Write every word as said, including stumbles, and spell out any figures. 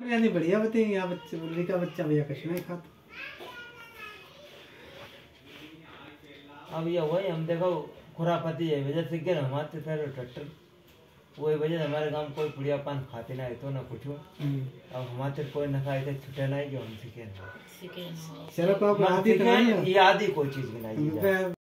यानी बढ़िया बताइए यहाँ बच्चे मुर्गी का बच्चा भैया कुछ नहीं खाता। अब ये वही हम देखो खुरापति है वजह से क्या हमारे तेरे ट्रैक्टर वही वजह हमारे गांव कोई पुड़िया पान खाते ना है तो ना कुछ अब हमारे कोई न खाए थे छुटे ना जो हम सीखे ना चलो को आदि तो नहीं ये आदि कोई चीज की नहीं